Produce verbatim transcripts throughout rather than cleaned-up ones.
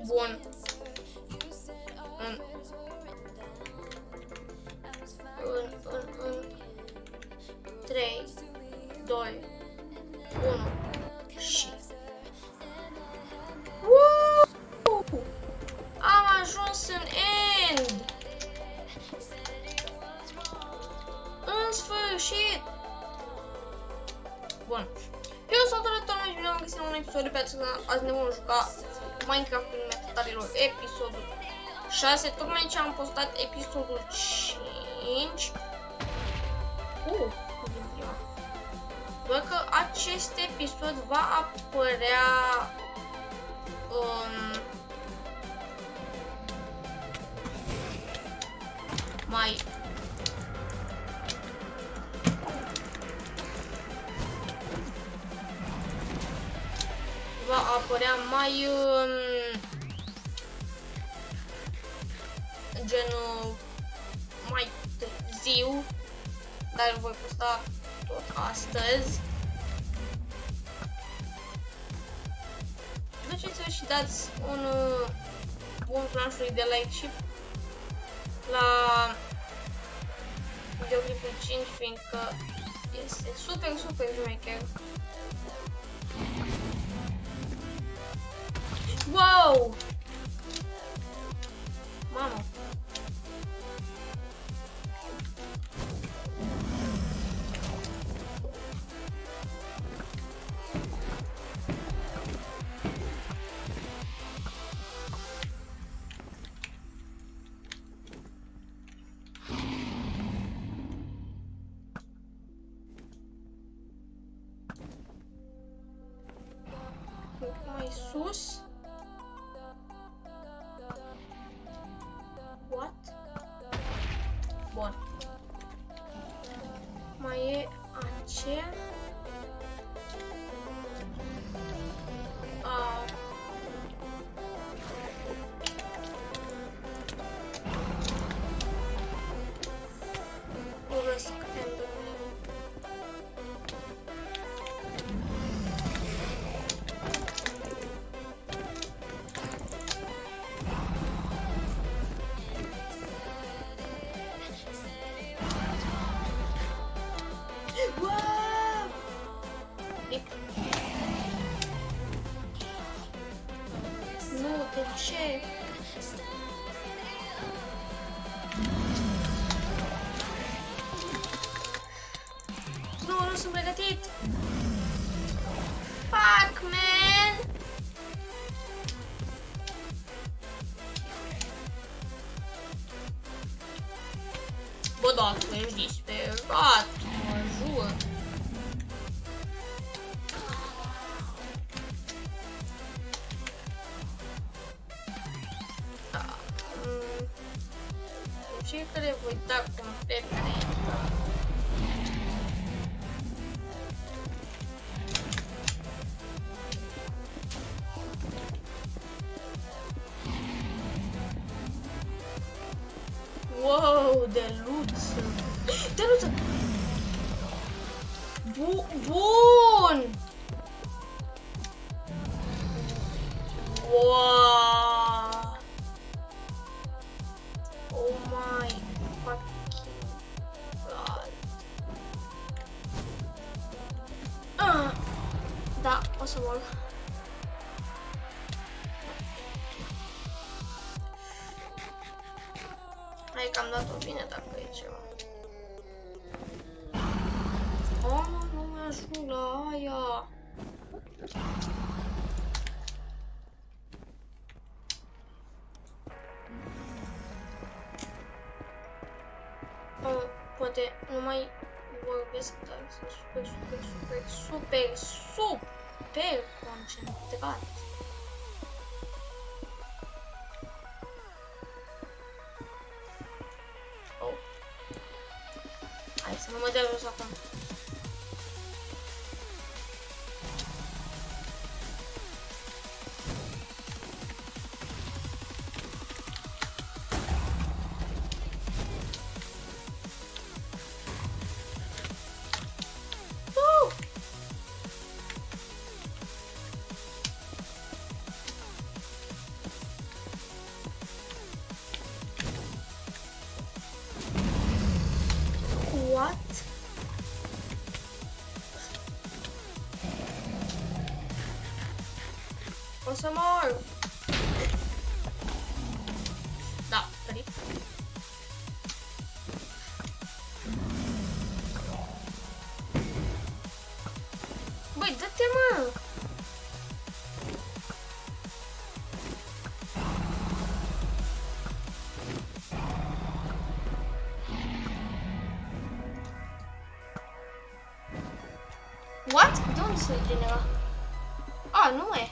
Bun. În, în, în, în trei, doi, unu și... Woo! Am ajuns în end! În sfârșit! Bun. Eu sunt Arător și am găsit un episod de pe acest canal. Azi ne vom juca Minecraft în metatarilor episodul șase. Tocmai ce am postat episodul cinci. Uh, din prima. Doar că acest episod va apărea um, mai va apărea mai um, genul mai târziu, dar îl voi posta tot astăzi. Duceți-vă și dați un uh, bun flash de like și la videoclipul cinci, fiindcă este super, super șmecher. Wow! Mamă! Mai sus. What? Bun. Mai e aceea. Ah. Urăsc Enderman. Nu, de ce? Nu, nu sunt pregătit! Fuck, man! Bă, dacă ești disperat, mă jur! Fiecare voi da complet înainte. Wow, de luță! De luță! Bu bun! Wow! Oh my fucking god. Ah, da, o să mor. Hai că am dat-o bine dacă e ceva. Oh, nu mi-ajung la aia. Poate nu mai vorbesc, dar sunt super, super, super, super, super concentrat. Oh. Hai să nu mă dea jos acum. O să mor! Da, sărit. Băi, dă-te, mă! What? De unde se regenera? A, nu e.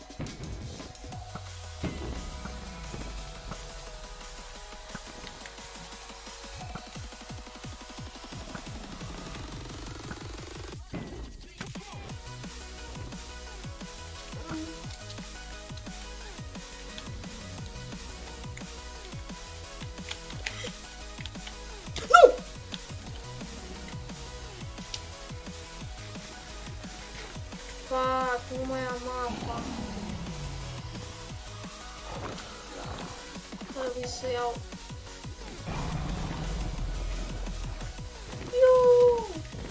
Fuck, nu mai am apa. Trebuie să iau. Iuuu!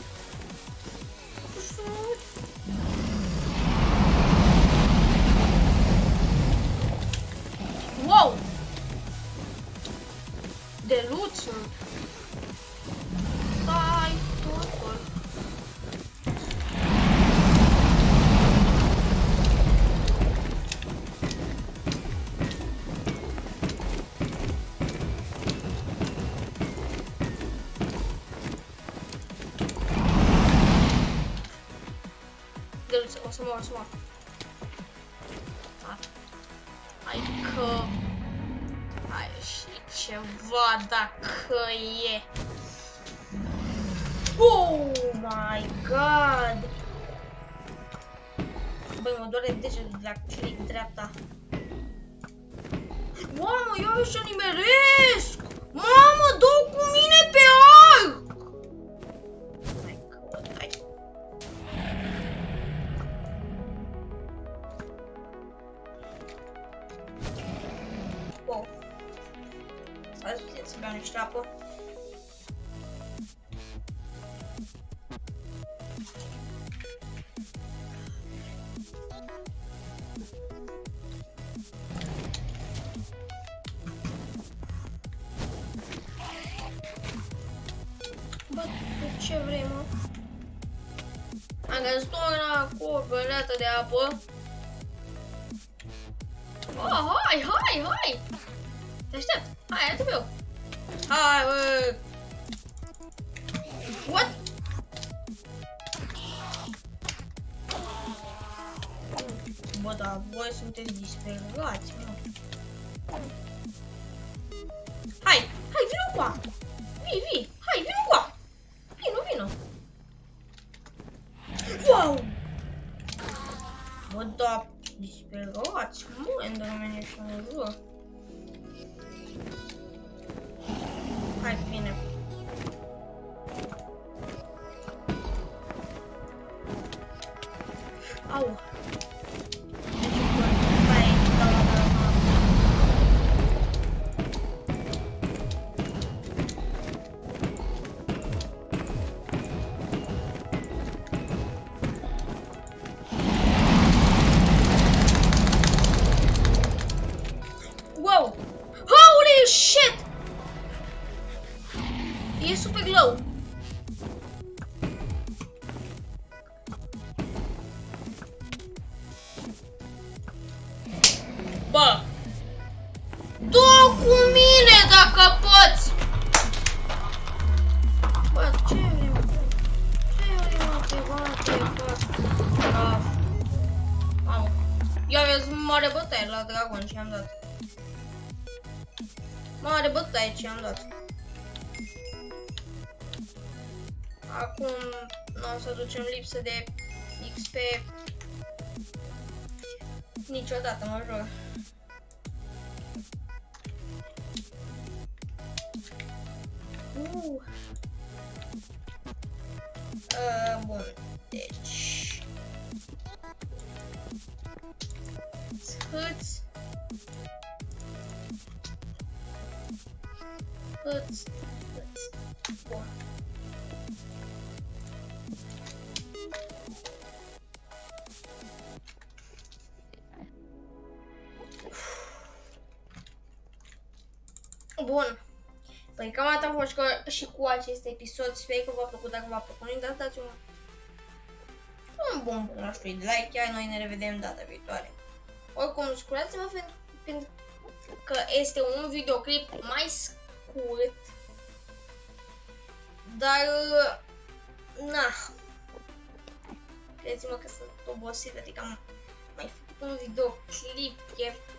Ușor! Wow! De loot sunt. Stai, totul. O să mor, o să mor. Hai că... Hai și ceva dacă e. Oh my god! Băi, mă doare degetul de la click dreapta. Mamă, eu să nimeresc! Mamă, dă cu mine pe arc! Hai că dai. Wow. Stai puțin să beau niște apă. Bă, ce vrei, mă? Am găsit o copăleată de apă. Oh, hai, hai, hai! Te aștept! Hai, ia-te meu! Hai, bă! What? Bă, dar voi sunteți disperați, mă! Hai! Hai, vino cu a! Vii, vii! Hai, vino cu a! Vino, vino! Wow! Bă, da, disperați, mă, îndermeni și în jur. Hai, bine. Au. Wow! Holy shit! E super glow. Bă! Du cu mine dacă poți! Bă, ce vrei, mă? Ce vrei, mă? Te bate, bă? Mamă. Eu aveți mare bătaie la dragon ce am dat. Mare bătaie ce am dat. Acum nu o să ducem lipsă de X P niciodată, mă jur. Uh. Uh, bun, deci hâți hâți hâți bun. Bun. Păi cam atât a fost și cu acest episod. Sper că v-a plăcut. Dacă v-a plăcut, nu uitați, dați un, un bun bun la știu de like. Chiar noi ne revedem data viitoare. Oricum, scuzați-mă pentru, pentru că este un videoclip mai scurt. Dar, na, credeți-mă că sunt obosit, adică am mai făcut un videoclip ieri